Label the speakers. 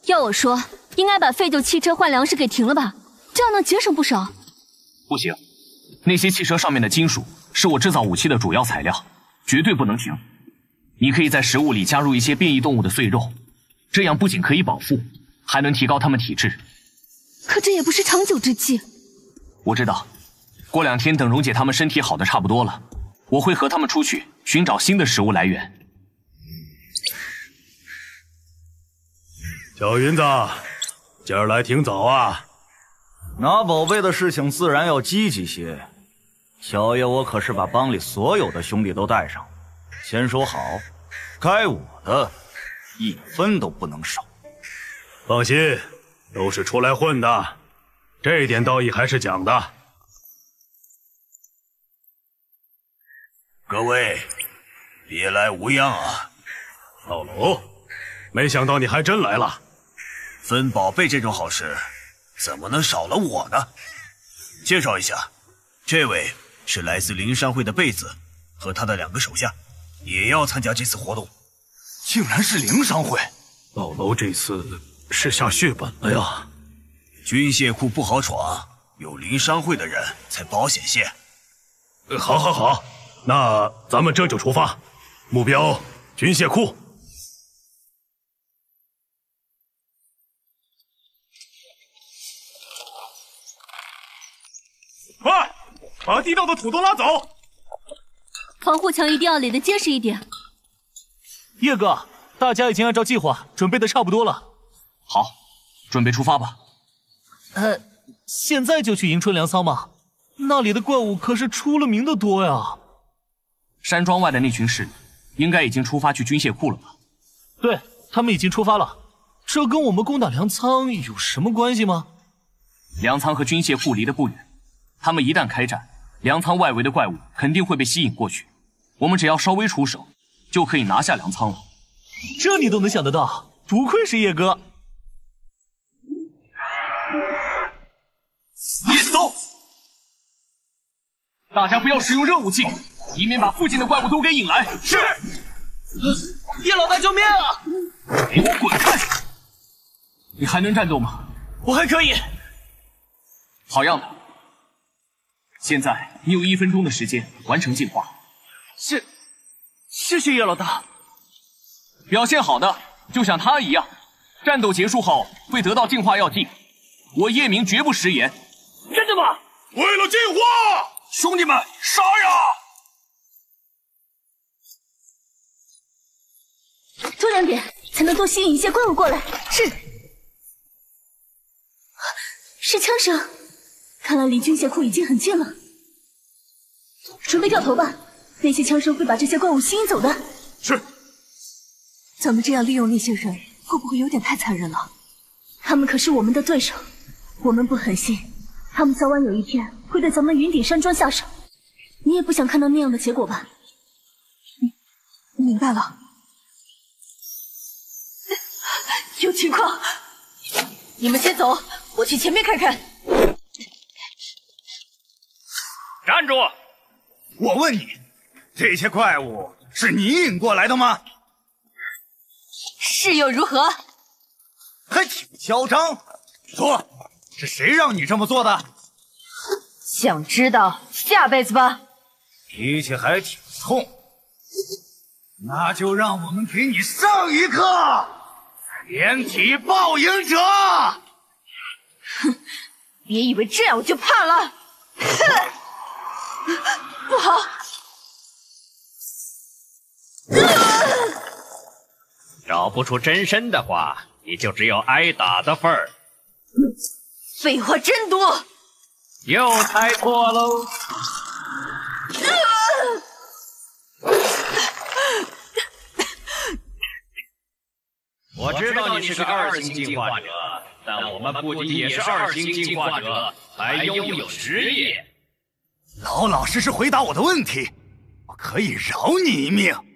Speaker 1: 要我说，应该把废旧汽车换粮食给停了吧，这样能节省不少。
Speaker 2: 不行，那些汽车上面的金属是我制造武器的主要材料，绝对不能停。你可以在食物里加入一些变异动物的碎肉，这样不仅可以饱腹，还能提高它们体质。
Speaker 1: 可这也不是长久之计。
Speaker 2: 我知道，过2天等蓉姐他们身体好的差不多了，我会和他们出去寻找新的食物来源。
Speaker 3: 小云子，今儿来挺早啊。
Speaker 4: 拿宝贝的事情自然要积极些。小爷我可是把帮里所有的兄弟都带上，先说好，该我的1分都不能少。
Speaker 3: 放心，都是出来混的，这点道义还是讲的。
Speaker 5: 各位，别来无恙啊！
Speaker 3: 老卢，没想到你还真来了。
Speaker 5: 分宝贝这种好事，怎么能少了我呢？介绍一下，这位是来自灵商会的贝子和他的2个手下，也要参加这次活动。
Speaker 4: 竟然是灵商会！
Speaker 3: 老楼这次是下血本了呀！
Speaker 5: 军械库不好闯，有灵商会的人才保险些。
Speaker 3: 好，那咱们这就出发，目标军械库。快，把地道的土都拉走！
Speaker 1: 防护墙一定要垒得结实一点。
Speaker 6: 叶哥，大家已经按照计划准备的差不多了。
Speaker 2: 好，准备出发吧。
Speaker 6: 现在就去迎春粮仓吗？那里的怪物可是出了名的多呀。
Speaker 2: 山庄外的那群士应该已经出发去军械库了吧？
Speaker 6: 对，他们已经出发了。这跟我们攻打粮仓有什么关系吗？
Speaker 2: 粮仓和军械库离得不远，他们一旦开战，粮仓外围的怪物肯定会被吸引过去。我们只要稍微出手，就可以拿下粮仓了。
Speaker 6: 这你都能想得到，不愧是叶哥。
Speaker 2: 一起走！大家不要使用热武器，以免把附近的怪物都给引来。是。
Speaker 6: 叶老大救命啊！
Speaker 2: 给我滚开！你还能战斗吗？
Speaker 6: 我还可以。
Speaker 2: 好样的！现在你有1分钟的时间完成进化。
Speaker 6: 谢谢叶老大。
Speaker 2: 表现好的就像他一样，战斗结束后会得到进化药剂。我叶明绝不食言。
Speaker 6: 真的吗？
Speaker 3: 为了进化，
Speaker 5: 兄弟们，杀呀！
Speaker 1: 多2点才能多吸引一些怪物过来。是枪声，看来离军械库已经很近了。准备掉头吧，那些枪声会把这些怪物吸引走的。
Speaker 3: 是。
Speaker 1: 咱们这样利用那些人，会不会有点太残忍了？他们可是我们的对手，我们不狠心，他们早晚有一天会对咱们云顶山庄下手。你也不想看到那样的结果吧？明白了。有情况，你们先走，我去前面看看。
Speaker 7: 站住！
Speaker 4: 我问你，这些怪物是你引过来的吗？
Speaker 1: 是又如何？
Speaker 4: 还挺嚣张。说，是谁让你这么做的？
Speaker 1: 想知道下辈子吧。
Speaker 4: 脾气还挺冲，那就让我们给你上一课。连体报应者！
Speaker 1: 哼，别以为这样我就怕了。哼，不好！
Speaker 7: 找不出真身的话，你就只有挨打的份儿。
Speaker 1: 废话真多！
Speaker 7: 又猜错喽！我知道你是个2星进化者，但我们不仅也是2星进化者，还拥有实业。
Speaker 4: 老老实实回答我的问题，我可以饶你一命。